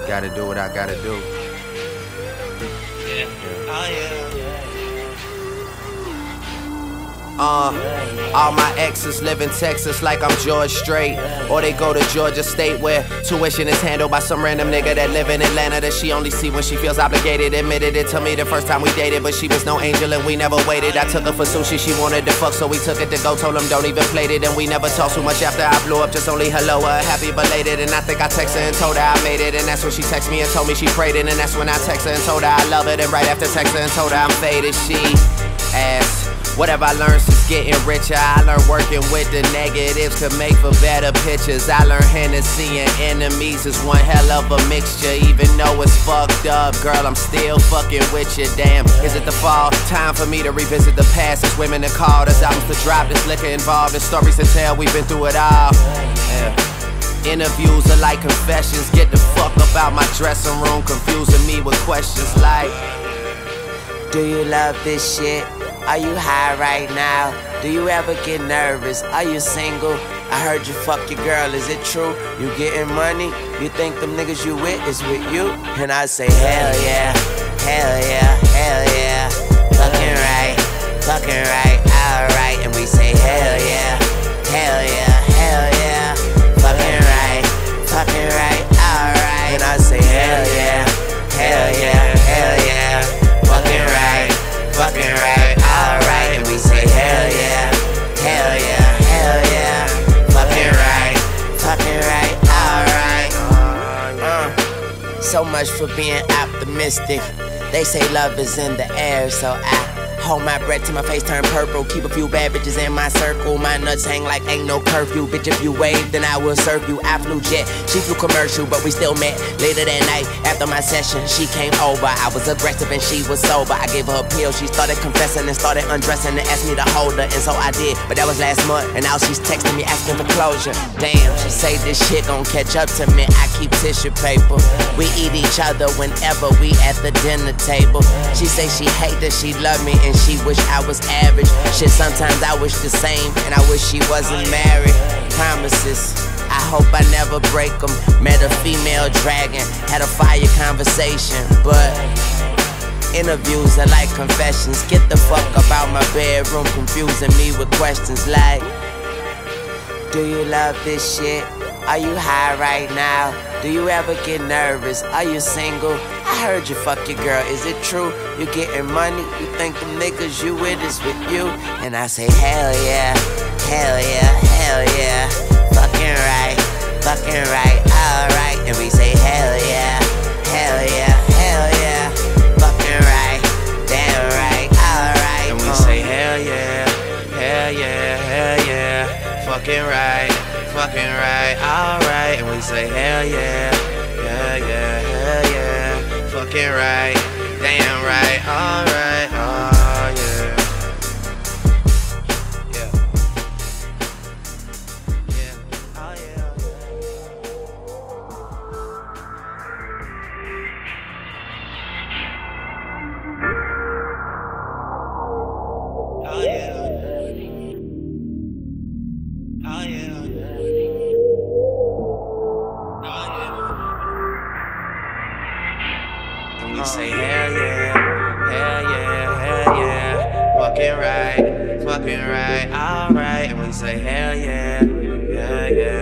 Gotta do what I gotta do. Yeah. Oh yeah. All my exes live in Texas like I'm George Strait, or they go to Georgia State where tuition is handled by some random nigga that live in Atlanta that she only see when she feels obligated. Admitted it to me the first time we dated, but she was no angel and we never waited. I took her for sushi, she wanted to fuck, so we took it to go. Told him don't even plate it, and we never talked too much after I blew up. Just only hello, happy belated. And I think I texted her and told her I made it, and that's when she texted me and told me she prayed it. And that's when I texted her and told her I love it. And right after texting her and told her I'm faded, she asked, what have I learned since getting richer? I learned working with the negatives could make for better pictures. I learned Hennessy and enemies is one hell of a mixture. Even though it's fucked up, girl, I'm still fucking with you. Damn, is it the fall? Time for me to revisit the past. It's women that call, there's albums to drop, there's liquor involved, there's stories to tell, we've been through it all. Yeah. Interviews are like confessions. Get the fuck up out my dressing room, confusing me with questions like, do you love this shit? Are you high right now? Do you ever get nervous? Are you single? I heard you fuck your girl, is it true? You getting money? You think them niggas you with is with you? And I say hell yeah, hell yeah, hell yeah. Fucking right, alright. And we say hell yeah, hell yeah, hell yeah. Fucking right, alright. And I say hell yeah, hell yeah, hell yeah. Fucking right, alright. And we say hell yeah, hell yeah, hell yeah. Fucking right, alright. So much for being optimistic. They say love is in the air, so I hold my breath till my face turn purple. Keep a few bad bitches in my circle. My nuts hang like ain't no curfew. Bitch, if you wave, then I will serve you. I flew jet, she flew commercial, but we still met. Later that night, after my session, she came over. I was aggressive and she was sober. I gave her a pill, she started confessing and started undressing and asked me to hold her, and so I did. But that was last month, and now she's texting me asking for closure. Damn, she say this shit gon' catch up to me. I keep tissue paper. We eat each other whenever we at the dinner table. She say she hate that she love me and she wish I was average. Shit, sometimes I wish the same, and I wish she wasn't married. Promises, I hope I never break them. Met a female dragon, had a fire conversation, but interviews are like confessions. Get the fuck about my bedroom, confusing me with questions like, do you love this shit? Are you high right now? Do you ever get nervous? Are you single? I heard you fuck your girl, is it true? You getting money? You think them niggas you with is with you? And I say hell yeah, hell yeah, hell yeah. Fucking right, alright. And we say hell yeah, hell yeah, hell yeah. Fucking right, damn right, alright. And we say hell yeah, hell yeah, hell yeah. Fucking right, alright. And we say hell yeah, yeah, yeah, hell yeah. Fucking right, damn right, alright, oh yeah. Yeah. Yeah, oh yeah. Oh yeah. Oh yeah. And we say hell yeah, hell yeah, hell yeah. Fucking right, alright. And we say hell yeah, yeah, yeah.